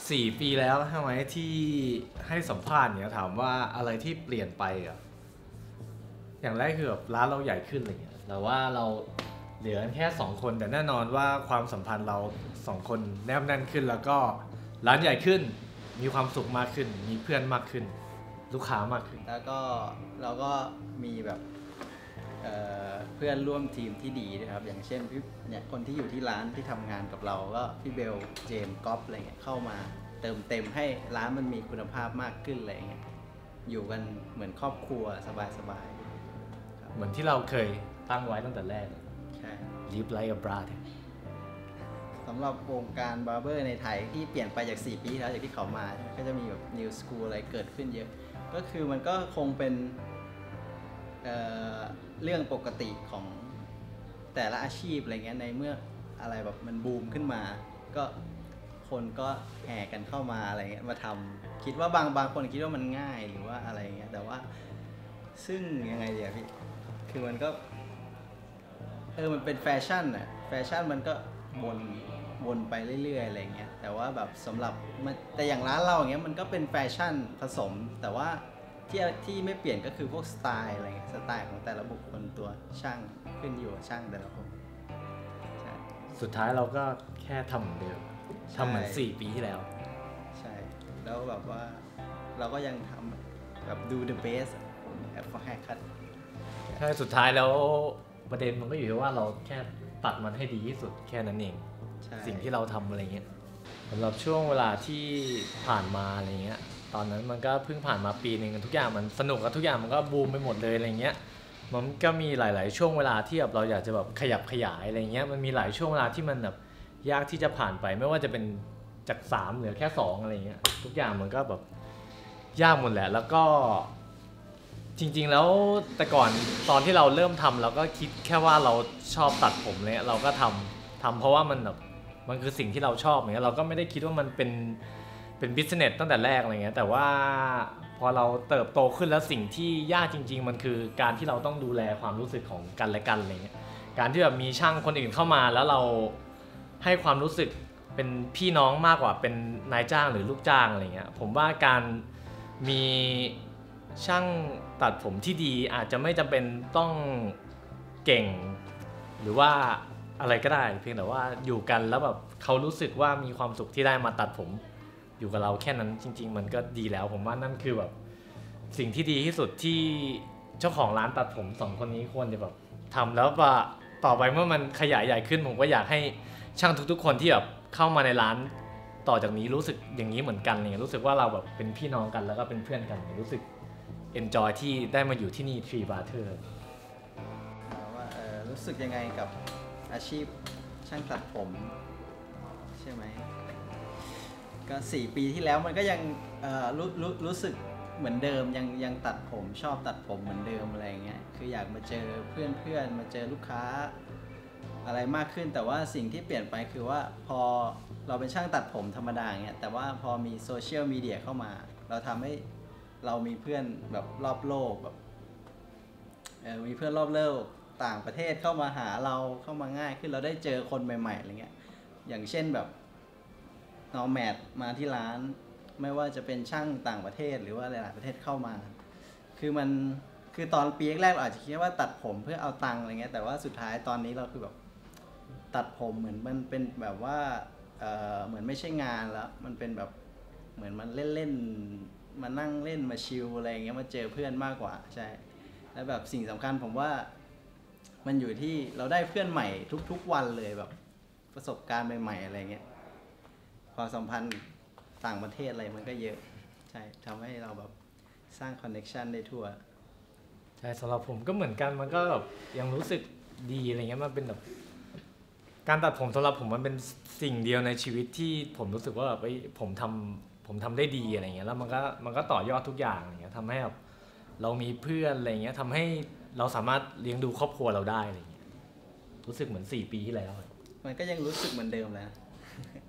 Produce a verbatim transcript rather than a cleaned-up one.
สี่ปีแล้วใช่ไหมที่ให้สัมภาษณ์เนี่ยถามว่าอะไรที่เปลี่ยนไปอ่ะอย่างแรกคือแบบร้านเราใหญ่ขึ้นอะไรเงี้ยแต่ว่าเราเหลือแค่สองคนแต่แน่นอนว่าความสัมพันธ์เราสองคนแนบแน่นขึ้นแล้วก็ร้านใหญ่ขึ้นมีความสุขมากขึ้นมีเพื่อนมากขึ้นลูกค้ามากขึ้นแล้วก็เราก็มีแบบเ, เพื่อนร่วมทีมที่ดีด้วยครับอย่างเช่นพี่เนี่ยคนที่อยู่ที่ร้านที่ทำงานกับเราก็พี่เบลเจมส์ก๊อฟอะไรเงี้ยเข้ามาเติมเต็มให้ร้านมันมีคุณภาพมากขึ้นอะไรเงี้ยอยู่กันเหมือนครอบครัวสบายๆเหมือนที่เราเคยตั้งไว้ตั้งแต่แรกใช่ Live like a brother สำหรับวงการบาร์เบอร์ในไทยที่เปลี่ยนไปจากสี่ปีแล้วจากที่เขามาก็จะมีแบบ new school อะไรเกิดขึ้นเยอะก็คือมันก็คงเป็นเอ่อเรื่องปกติของแต่ละอาชีพอะไรเงี้ยในเมื่ออะไรแบบมันบูมขึ้นมาก็คนก็แห่กันเข้ามาอะไรเงี้ยมาทำคิดว่าบางบางคนคิดว่ามันง่ายหรือว่าอะไรเงี้ยแต่ว่าซึ่งยังไงเดี๋ยวพี่คือมันก็เออมันเป็นแฟชั่นอะแฟชั่นมันก็วนวนไปเรื่อยๆอะไรเงี้ยแต่ว่าแบบสำหรับแต่อย่างร้านเราอย่างเงี้ยมันก็เป็นแฟชั่นผสมแต่ว่าที่ที่ไม่เปลี่ยนก็คือพวกสไตล์อะไรเงี้ยสไตล์ของแต่ละบุคคลตัวช่างขึ้นอยู่ช่างแต่ละคนใช่สุดท้ายเราก็แค่ทำเหมือนเดิมทำเหมือนสี่ปีที่แล้วใช่แล้วแบบว่าเราก็ยังทำแบบดู the best แอบแฮกคัทใช่สุดท้ายแล้วประเด็นมันก็อยู่ที่ว่าเราแค่ตัดมันให้ดีที่สุดแค่นั้นเองสิ่งที่เราทำอะไรเงี้ยสำหรับช่วงเวลาที่ผ่านมาอะไรเงี้ยตอนนั้นมันก็เพิ่งผ่านมาปีนึงทุกอย่างมันสนุกกับทุกอย่างมันก็บูมไปหมดเลยอะไรเงี้ยมันก็มีหลายๆช่วงเวลาที่แบบเราอยากจะแบบขยับขยายอะไรเงี้ยมันมีหลายช่วงเวลาที่มันแบบยากที่จะผ่านไปไม่ว่าจะเป็นจากสามเหลือแค่สองอะไรเงี้ยทุกอย่างมันก็แบบยากหมดแหละแล้วก็จริงๆแล้วแต่ก่อนตอนที่เราเริ่มทำเราก็คิดแค่ว่าเราชอบตัดผมเลยเราก็ทำทำเพราะว่ามันแบบมันคือสิ่งที่เราชอบอย่างเงี้ยเราก็ไม่ได้คิดว่ามันเป็นเป็นบิสเนสตั้งแต่แรกอะไรเงี้ยแต่ว่าพอเราเติบโตขึ้นแล้วสิ่งที่ยากจริงๆมันคือการที่เราต้องดูแลความรู้สึกของกันและกันอะไรเงี้ยการที่แบบมีช่างคนอื่นเข้ามาแล้วเราให้ความรู้สึกเป็นพี่น้องมากกว่าเป็นนายจ้างหรือลูกจ้างอะไรเงี้ยผมว่าการมีช่างตัดผมที่ดีอาจจะไม่จำเป็นต้องเก่งหรือว่าอะไรก็ได้เพียงแต่ว่าอยู่กันแล้วแบบเขารู้สึกว่ามีความสุขที่ได้มาตัดผมอยู่กับเราแค่นั้นจริงๆมันก็ดีแล้วผมว่านั่นคือแบบสิ่งที่ดีที่สุดที่เจ้าของร้านตัดผมสองคนนี้ควรจะแบบทำแล้วว่าต่อไปเมื่อมันขยายใหญ่ขึ้นผมก็อยากให้ช่างทุกๆคนที่แบบเข้ามาในร้านต่อจากนี้รู้สึกอย่างนี้เหมือนกันเนี่ยรู้สึกว่าเราแบบเป็นพี่น้องกันแล้วก็เป็นเพื่อนกันรู้สึกenjoy ที่ได้มาอยู่ที่นี่ Three Brothers ว่าเออรู้สึกยังไงกับอาชีพช่างตัดผมใช่ไหมก็สี่ปีที่แล้วมันก็ยังเอ่อรู้รู้รู้สึกเหมือนเดิมยังยังตัดผมชอบตัดผมเหมือนเดิมอะไรเงี้ยคืออยากมาเจอเพื่อนเพื่อนมาเจอลูกค้าอะไรมากขึ้นแต่ว่าสิ่งที่เปลี่ยนไปคือว่าพอเราเป็นช่างตัดผมธรรมดาเงี้ยแต่ว่าพอมีโซเชียลมีเดียเข้ามาเราทำให้เรามีเพื่อนแบบรอบโลกแบบเออมีเพื่อนรอบโลกต่างประเทศเข้ามาหาเราเข้ามาง่ายขึ้นเราได้เจอคนใหม่ๆอะไรเงี้ยอย่างเช่นแบบNomadมาที่ร้านไม่ว่าจะเป็นช่างต่างประเทศหรือว่าหลายๆประเทศเข้ามาคือมันคือตอนปีแรกเราอาจจะคิดว่าตัดผมเพื่อเอาตังค์อะไรเงี้ยแต่ว่าสุดท้ายตอนนี้เราคือแบบตัดผมเหมือนมันเป็นแบบว่าเออเหมือนไม่ใช่งานแล้วมันเป็นแบบเหมือนมันเล่นๆมานั่งเล่นมาชิลอะไรเงี้ยมาเจอเพื่อนมากกว่าใช่แล้วแบบสิ่งสำคัญผมว่ามันอยู่ที่เราได้เพื่อนใหม่ทุกๆวันเลยแบบประสบการณ์ใหม่ๆอะไรเงี้ยความสัมพันธ์ต่างประเทศอะไรมันก็เยอะใช่ทำให้เราแบบสร้างคอนเนคชันได้ทั่วใช่สำหรับผมก็เหมือนกันมันก็แบบยังรู้สึกดีอะไรเงี้ยมันเป็นแบบการตัดผมสำหรับผมมันเป็นสิ่งเดียวในชีวิตที่ผมรู้สึกว่าแบบผมทำผมทำได้ดีอะไรเงี้ยแล้วมันก็มันก็ต่อยอดทุกอย่างอะไรเงี้ยทำให้แบบเรามีเพื่อนอะไรเงี้ยทำให้เราสามารถเลี้ยงดูครอบครัวเราได้อะไรเงี้ยรู้สึกเหมือนสี่ปีที่แล้วมันก็ยังรู้สึกเหมือนเดิมแล้ว